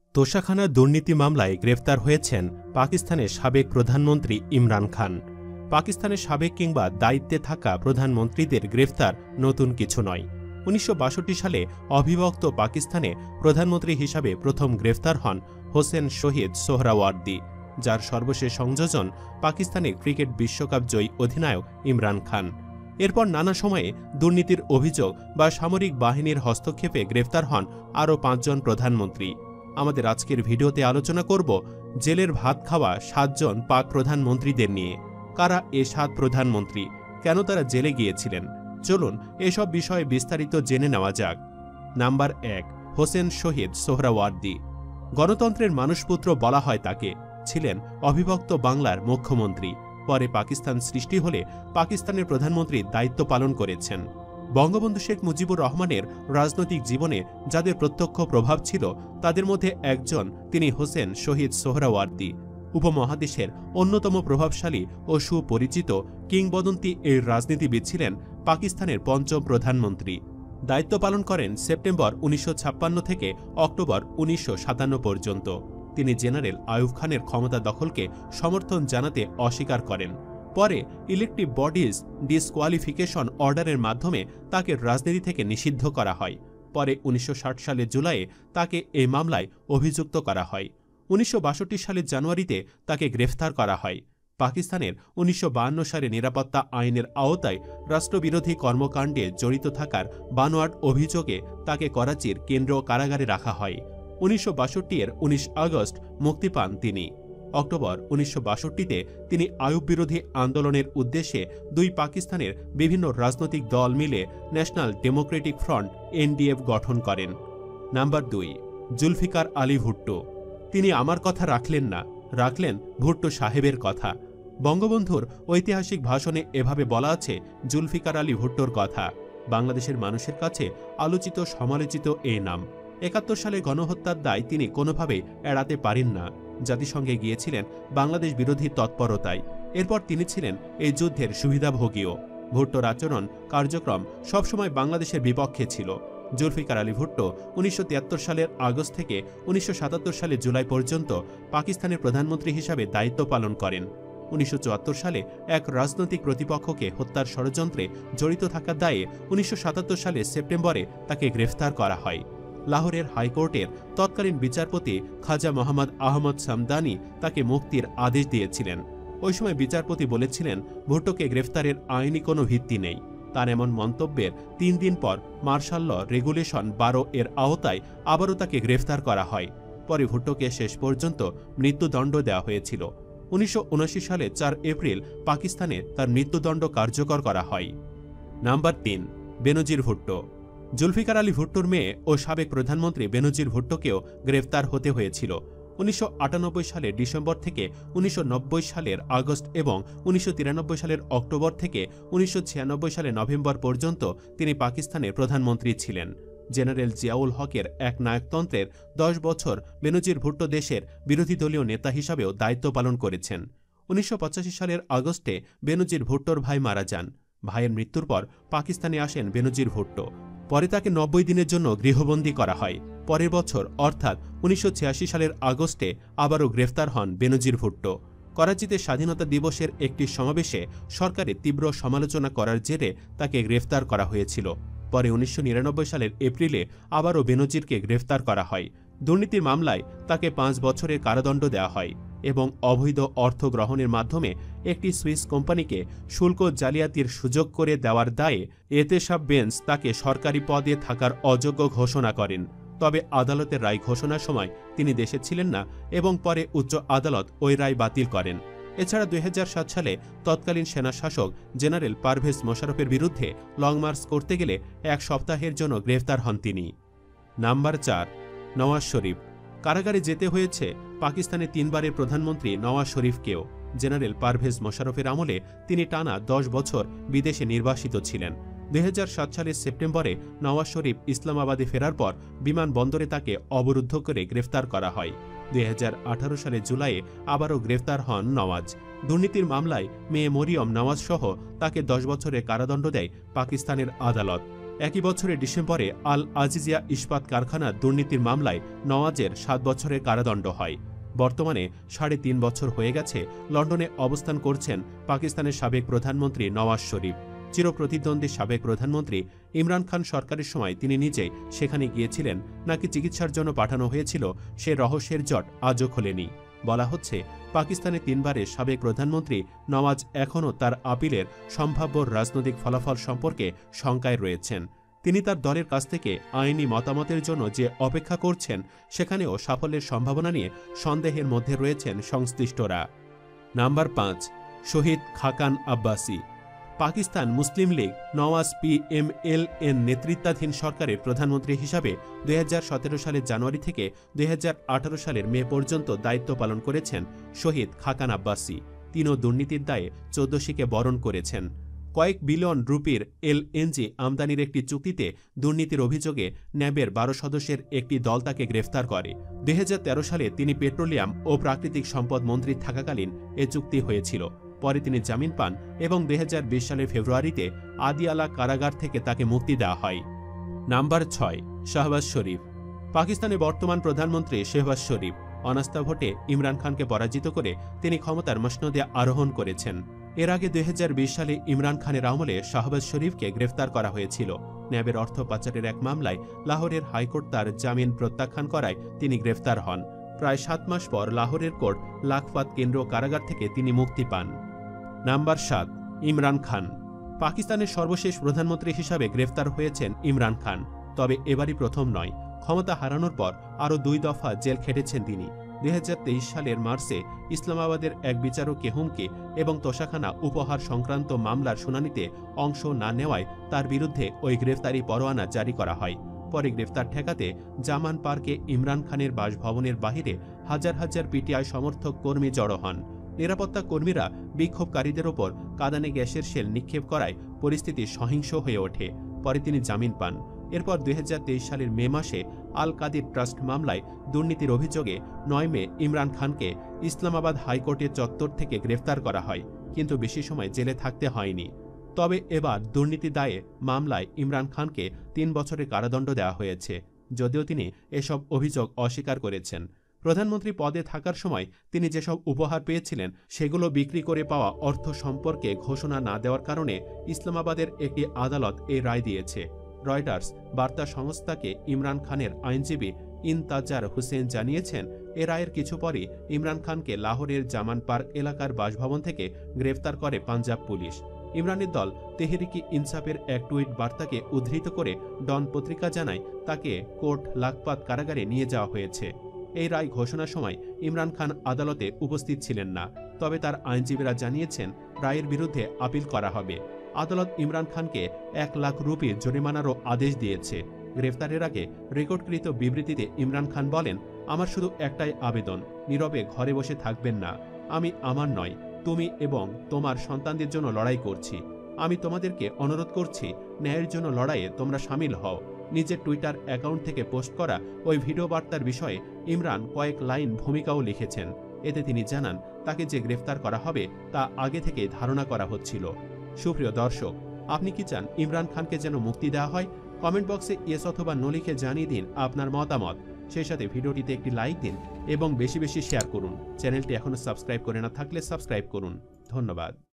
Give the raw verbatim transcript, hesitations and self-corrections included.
তোষাখানা দুর্নীতি মামলায় গ্রেফতার হয়েছেন পাকিস্তানের সাবেক প্রধানমন্ত্রী ইমরান খান। পাকিস্তানের সাবেক কিংবা দায়িত্বে থাকা প্রধানমন্ত্রীদের গ্রেফতার নতুন কিছু নয়। উনিশশো বাষট্টি সালে অবিভক্ত পাকিস্তানে প্রধানমন্ত্রী হিসাবে প্রথম গ্রেফতার হন হোসেন শহীদ সোহরাওয়ার্দী, যার সর্বশেষ সংযোজন পাকিস্তানের ক্রিকেট বিশ্বকাপ জয়ী অধিনায়ক ইমরান খান। এরপর নানা সময়ে দুর্নীতির অভিযোগ বা সামরিক বাহিনীর হস্তক্ষেপে গ্রেফতার হন আরও পাঁচজন প্রধানমন্ত্রী। আমাদের আজকের ভিডিওতে আলোচনা করব জেলের ভাত খাওয়া সাতজন পাক প্রধানমন্ত্রীদের নিয়ে। কারা এ সাত প্রধানমন্ত্রী, কেন তারা জেলে গিয়েছিলেন? চলুন এসব বিষয়ে বিস্তারিত জেনে নেওয়া যাক। নাম্বার এক, হোসেন শহীদ সোহরাওয়ার্দী। গণতন্ত্রের মানুষপুত্র বলা হয় তাকে। ছিলেন অবিভক্ত বাংলার মুখ্যমন্ত্রী। পরে পাকিস্তান সৃষ্টি হলে পাকিস্তানের প্রধানমন্ত্রীর দায়িত্ব পালন করেছেন। বঙ্গবন্ধু শেখ মুজিবুর রহমানের রাজনৈতিক জীবনে যাদের প্রত্যক্ষ প্রভাব ছিল তাদের মধ্যে একজন তিনি হোসেন শহীদ সোহরাওয়ার্দী। উপমহাদেশের অন্যতম প্রভাবশালী ও সুপরিচিত কিংবদন্তি এই রাজনীতিবিদ ছিলেন পাকিস্তানের পঞ্চম প্রধানমন্ত্রী। দায়িত্ব পালন করেন সেপ্টেম্বর উনিশশো ছাপ্পান্ন থেকে অক্টোবর উনিশশো সাতান্ন পর্যন্ত। তিনি জেনারেল আইয়ুব খানের ক্ষমতা দখলকে সমর্থন জানাতে অস্বীকার করেন। পরে ইলেকটিভ বডিজ ডিসকোয়ালিফিকেশন অর্ডারের মাধ্যমে তাকে রাজনীতি থেকে নিষিদ্ধ করা হয়। পরে উনিশশো ষাট সালের জুলাইয়ে তাকে এই মামলায় অভিযুক্ত করা হয়। উনিশশো বাষট্টি সালের জানুয়ারিতে তাকে গ্রেফতার করা হয়। পাকিস্তানের উনিশশো বাহান্ন সালে নিরাপত্তা আইনের আওতায় রাষ্ট্রবিরোধী কর্মকাণ্ডে জড়িত থাকার বানোয়াট অভিযোগে তাকে করাচির কেন্দ্রীয় কারাগারে রাখা হয়। উনিশশো বাষট্টি এর উনিশ আগস্ট মুক্তি পান তিনি। অক্টোবর উনিশশো বাষট্টিতে তিনি আইয়ুব বিরোধী আন্দোলনের উদ্দেশ্যে দুই পাকিস্তানের বিভিন্ন রাজনৈতিক দল মিলে ন্যাশনাল ডেমোক্রেটিক ফ্রন্ট এনডিএফ গঠন করেন। নাম্বার দুই, জুলফিকার আলী ভুট্টো। তিনি আমার কথা রাখলেন না, রাখলেন ভুট্টো সাহেবের কথা। বঙ্গবন্ধুর ঐতিহাসিক ভাষণে এভাবে বলা আছে জুলফিকার আলী ভুট্টোর কথা। বাংলাদেশের মানুষের কাছে আলোচিত সমালোচিত এই নাম। একাত্তর সালে গণহত্যার দায় তিনি কোনোভাবেই এড়াতে পারেন না। জাতিসংঘে গিয়েছিলেন বাংলাদেশ বিরোধী তৎপরতায়। এরপর তিনি ছিলেন এই যুদ্ধের সুবিধাভোগীও। ভুট্টোর আচরণ কার্যক্রম সবসময় বাংলাদেশের বিপক্ষে ছিল। জুলফিকার আলী ভুট্টো উনিশশো তিয়াত্তর সালের আগস্ট থেকে উনিশশো সাতাত্তর সালের জুলাই পর্যন্ত পাকিস্তানের প্রধানমন্ত্রী হিসাবে দায়িত্ব পালন করেন। উনিশশো চুয়াত্তর সালে এক রাজনৈতিক প্রতিপক্ষকে হত্যার ষড়যন্ত্রে জড়িত থাকার দায়ে উনিশশো সাতাত্তর সালের সেপ্টেম্বরে তাকে গ্রেফতার করা হয়। লাহোরের হাইকোর্টের তৎকালীন বিচারপতি খাজা মোহাম্মদ আহমদ সামদানি তাকে মুক্তির আদেশ দিয়েছিলেন। ওই সময় বিচারপতি বলেছিলেন ভুট্টোকে গ্রেফতারের আইনি কোনো ভিত্তি নেই। তার এমন মন্তব্যের তিন দিন পর মার্শাল ল রেগুলেশন বারো এর আওতায় আবারও তাকে গ্রেফতার করা হয়। পরে ভুট্টোকে শেষ পর্যন্ত মৃত্যুদণ্ড দেওয়া হয়েছিল। উনিশশো উনআশি সালে চার এপ্রিল পাকিস্তানে তার মৃত্যুদণ্ড কার্যকর করা হয়। নাম্বার তিন, বেনজির ভুট্টো। জুলফিকার আলী ভুট্টোর মেয়ে ও সাবেক প্রধানমন্ত্রী বেনজির ভুট্টোকেও গ্রেফতার হতে হয়েছিল। উনিশশো আটানব্বই সালের ডিসেম্বর থেকে উনিশশো নব্বই সালের আগস্ট এবং উনিশশো তিরানব্বই সালের অক্টোবর থেকে উনিশশো ছিয়ানব্বই সালের নভেম্বর পর্যন্ত তিনি পাকিস্তানের প্রধানমন্ত্রী ছিলেন। জেনারেল জিয়াউল হকের এক নায়কতন্ত্রের দশ বছর বেনজির ভুট্টো দেশের বিরোধী দলীয় নেতা হিসাবেও দায়িত্ব পালন করেছেন। উনিশশো পঁচাশি সালের আগস্টে বেনজির ভুট্টোর ভাই মারা যান। ভাইয়ের মৃত্যুর পর পাকিস্তানে আসেন বেনজির ভুট্টো। পরে তাকে নব্বই দিনের জন্য গৃহবন্দী করা হয়। পরের বছর অর্থাৎ উনিশশো ছিয়াশি সালের আগস্টে আবারও গ্রেফতার হন বেনজির ভুট্টো। করাচিতে স্বাধীনতা দিবসের একটি সমাবেশে সরকারের তীব্র সমালোচনা করার জেরে তাকে গ্রেফতার করা হয়েছিল। পরে উনিশশো নিরানব্বই সালের এপ্রিলে আবারও বেনজিরকে গ্রেফতার করা হয়। দুর্নীতির মামলায় তাকে পাঁচ বছরের কারাদণ্ড দেওয়া হয় এবং অবৈধ অর্থ গ্রহণের মাধ্যমে একটি সুইস কোম্পানিকে শুল্ক জালিয়াতির সুযোগ করে দেওয়ার দায়ে এতেশাব বেঞ্চ তাকে সরকারি পদে থাকার অযোগ্য ঘোষণা করেন। তবে আদালতের রায় ঘোষণার সময় তিনি দেশে ছিলেন না এবং পরে উচ্চ আদালত ওই রায় বাতিল করেন। এছাড়া দুই হাজার সাত সালে তৎকালীন সেনা শাসক জেনারেল পারভেজ মোশাররফের বিরুদ্ধে লং মার্চ করতে গেলে এক সপ্তাহের জন্য গ্রেফতার হন তিনি। নাম্বার চার, নওয়াজ শরীফ। কারাগারে যেতে হয়েছে পাকিস্তানের তিনবারের প্রধানমন্ত্রী নওয়াজ শরীফকেও। জেনারেল পারভেজ মোশাররফের আমলে তিনি টানা দশ বছর বিদেশে নির্বাসিত ছিলেন। দুই হাজার সাত সালের সেপ্টেম্বরে নওয়াজ শরীফ ইসলামাবাদে ফেরার পর বিমানবন্দরে তাকে অবরুদ্ধ করে গ্রেফতার করা হয়। দুই হাজার আঠারো সালের জুলাইয়ে আবারও গ্রেফতার হন নওয়াজ। দুর্নীতির মামলায় মেয়ে মরিয়ম নওয়াজ সহ তাকে দশ বছরের কারাদণ্ড দেয় পাকিস্তানের আদালত। একই বছরের ডিসেম্বরে আল আজিজিয়া ইস্পাত কারখানার দুর্নীতির মামলায় নওয়াজের সাত বছরের কারাদণ্ড হয়। বর্তমানে সাড়ে তিন বছর হয়ে গেছে লন্ডনে অবস্থান করছেন পাকিস্তানের সাবেক প্রধানমন্ত্রী নওয়াজ শরীফ। চিরপ্রতিদ্বন্দ্বী সাবেক প্রধানমন্ত্রী ইমরান খান সরকারের সময় তিনি নিজেই সেখানে গিয়েছিলেন নাকি চিকিৎসার জন্য পাঠানো হয়েছিল সে রহস্যের জট আজও খোলেনি। বলা হচ্ছে পাকিস্তানের তিনবারের সাবেক প্রধানমন্ত্রী নওয়াজ এখনও তার আপিলের সম্ভাব্য রাজনৈতিক ফলাফল সম্পর্কে শঙ্কায় রয়েছেন। তিনি তার দলের কাছ থেকে আইনি মতামতের জন্য যে অপেক্ষা করছেন সেখানেও সাফল্যের সম্ভাবনা নিয়ে সন্দেহের মধ্যে রয়েছেন সংশ্লিষ্টরা। নাম্বার পাঁচ, Shahid Khaqan Abbasi. Pakistan Muslim League Nawaz P M L N নেতৃত্বাধীন সরকারের প্রধানমন্ত্রী হিসাবে দুই হাজার সতেরো সালের জানুয়ারি থেকে দুই হাজার আঠারো সালের মে পর্যন্ত দায়িত্ব পালন করেছেন শহীদ খাকান আব্বাসি। তিনিও দুর্নীতির দায়ে চৌদ্দশীকে বরণ করেছেন। কয়েক বিলিয়ন রুপির এলএনজি আমদানির একটি চুক্তিতে দুর্নীতির অভিযোগে ন্যাবের বারো সদস্যের একটি দল তাকে গ্রেফতার করে। দুই হাজার তেরো সালে তিনি পেট্রোলিয়াম ও প্রাকৃতিক সম্পদ মন্ত্রী থাকাকালীন এ চুক্তি হয়েছিল। পরে তিনি জামিন পান এবং দুই হাজার বিশ সালের ফেব্রুয়ারিতে আদিয়ালা কারাগার থেকে তাকে মুক্তি দেওয়া হয়। নাম্বার ছয়, শাহবাজ শরীফ। পাকিস্তানের বর্তমান প্রধানমন্ত্রী শাহবাজ শরীফ অনাস্থা ভোটে ইমরান খানকে পরাজিত করে তিনি ক্ষমতার মসনদে আরোহণ করেছেন। এর আগে দুই হাজার বিশ সালে ইমরান খানের আমলে শাহবাজ শরীফকে গ্রেফতার করা হয়েছিল। ন্যাবের অর্থ পাচারের এক মামলায় লাহোরের হাইকোর্ট তার জামিন প্রত্যাখ্যান করায় তিনি গ্রেফতার হন। প্রায় সাত মাস পর লাহোরের কোর্ট লাখপাত কেন্দ্র কারাগার থেকে তিনি মুক্তি পান। নাম্বার সাত, ইমরান খান। পাকিস্তানের সর্বশেষ প্রধানমন্ত্রী হিসাবে গ্রেফতার হয়েছেন ইমরান খান। তবে এবারই প্রথম নয়, ক্ষমতা হারানোর পর আরও দুই দফা জেল খেটেছেন তিনি। দুই হাজার তেইশ সালের মার্চে ইসলামাবাদের এক বিচারককে হুমকি এবং তোষাখানা উপহার সংক্রান্ত মামলার শুনানিতে অংশ না নেওয়ায় তার বিরুদ্ধে ওই গ্রেফতারি পরোয়ানা জারি করা হয়। পরে গ্রেফতার ঠেকাতে জামান পার্কে ইমরান খানের বাসভবনের বাহিরে হাজার হাজার পিটিআই সমর্থক কর্মী জড়ো হন। নিরাপত্তা কর্মীরা বিক্ষোভকারীদের ওপর কাঁদানে গ্যাসের শেল নিক্ষেপ করায় পরিস্থিতি সহিংস হয়ে ওঠে। পরে তিনি জামিন পান। এরপর দুই হাজার তেইশ সালের মে মাসে আল কাদির ট্রাস্ট মামলায় দুর্নীতির অভিযোগে নয় মে ইমরান খানকে ইসলামাবাদ হাইকোর্টের চত্বর থেকে গ্রেফতার করা হয়, কিন্তু বেশি সময় জেলে থাকতে হয়নি। তবে এবার দুর্নীতি দায়ে মামলায় ইমরান খানকে তিন বছরের কারাদণ্ড দেওয়া হয়েছে, যদিও তিনি এসব অভিযোগ অস্বীকার করেছেন। প্রধানমন্ত্রী পদে থাকার সময় তিনি যেসব উপহার পেয়েছিলেন সেগুলো বিক্রি করে পাওয়া অর্থ সম্পর্কে ঘোষণা না দেওয়ার কারণে ইসলামাবাদের একটি আদালত এই রায় দিয়েছে। রয়টার্স বার্তা সংস্থাকে ইমরান খানের আইনজীবী ইনতাজার হুসেন জানিয়েছেন, এ রায়ের কিছু পরই ইমরান খানকে লাহোরের জামান পার্ক এলাকার বাসভবন থেকে গ্রেফতার করে পাঞ্জাব পুলিশ। ইমরানের দল তেহরিকি ইনসাফের এক টুইট বার্তাকে উদ্ধৃত করে ডন পত্রিকা জানায় তাকে কোর্ট লাখপাত কারাগারে নিয়ে যাওয়া হয়েছে। এই রায় ঘোষণার সময় ইমরান খান আদালতে উপস্থিত ছিলেন না, তবে তার আইনজীবীরা জানিয়েছেন রায়ের বিরুদ্ধে আপিল করা হবে। আদালত ইমরান খানকে এক লাখ রুপি জরিমানারও আদেশ দিয়েছে। গ্রেফতারের আগে রেকর্ডকৃত বিবৃতিতে ইমরান খান বলেন, আমার শুধু একটাই আবেদন, নীরবে ঘরে বসে থাকবেন না। আমি আমার নয়, তুমি এবং তোমার সন্তানদের জন্য লড়াই করছি। আমি তোমাদেরকে অনুরোধ করছি, ন্যায়ের জন্য লড়াইয়ে তোমরা সামিল হও। নিজের টুইটার অ্যাকাউন্ট থেকে পোস্ট করা ওই ভিডিও বার্তার বিষয়ে ইমরান কয়েক লাইন ভূমিকাও লিখেছেন। এতে তিনি জানান তাকে যে গ্রেফতার করা হবে তা আগে থেকে ধারণা করা হচ্ছিল। সুপ্রিয় দর্শক, আপনি কি চান ইমরান খানকে যেন মুক্তি দেওয়া হয়? কমেন্ট বক্সে ইয়েস অথবা নো লিখে জানিয়ে দিন আপনার মতামত। সেই সাথে ভিডিওটিতে একটি লাইক দিন এবং বেশি বেশি শেয়ার করুন। চ্যানেলটি এখনও সাবস্ক্রাইব করে না থাকলে সাবস্ক্রাইব করুন। ধন্যবাদ।